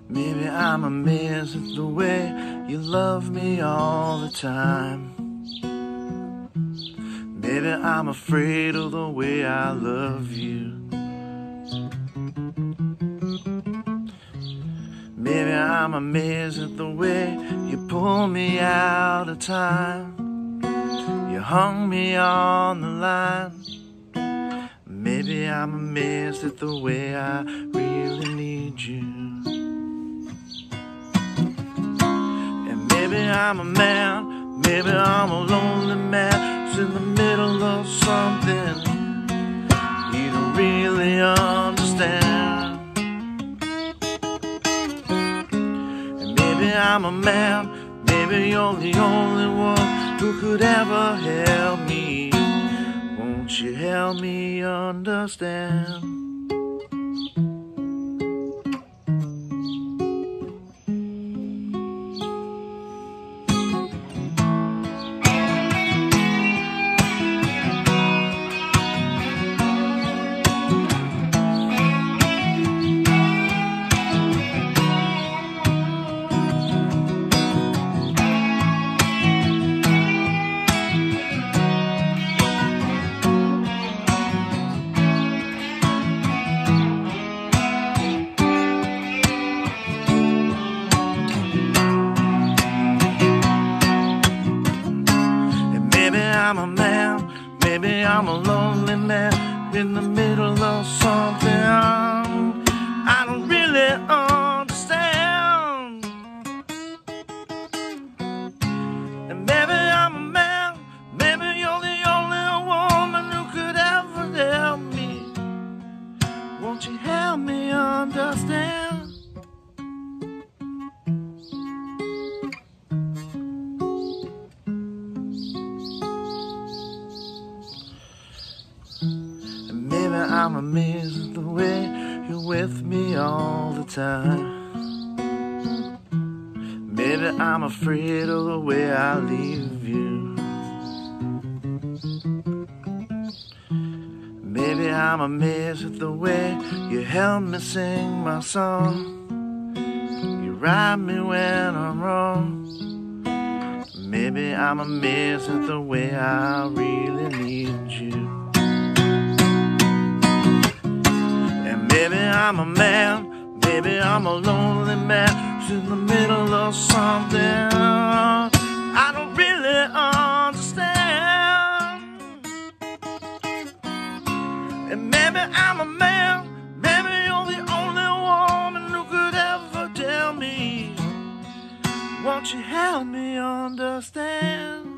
Maybe I'm amazed at the way you love me all the time. Maybe I'm afraid of the way I love you. Maybe I'm amazed at the way you pull me out of time. You hung me on the line. Maybe I'm amazed at the way I really need you. And maybe I'm a man, maybe I'm a lonely man who's in the middle of something you don't really understand. And maybe I'm a man, maybe you're the only one who could ever help me. Won't you help me understand? Maybe I'm a man, maybe I'm a lonely man in the middle of something I don't really understand. And maybe I'm a man, maybe you're the only woman who could ever help me. Won't you help me understand? Maybe I'm amazed at the way you're with me all the time. Maybe I'm afraid of the way I leave you. Maybe I'm amazed at the way you help me sing my song. You ride me when I'm wrong. Maybe I'm amazed at the way I really need you. Maybe I'm a man, maybe I'm a lonely man who's in the middle of something I don't really understand. And maybe I'm a man, maybe you're the only woman who could ever tell me. Won't you help me understand?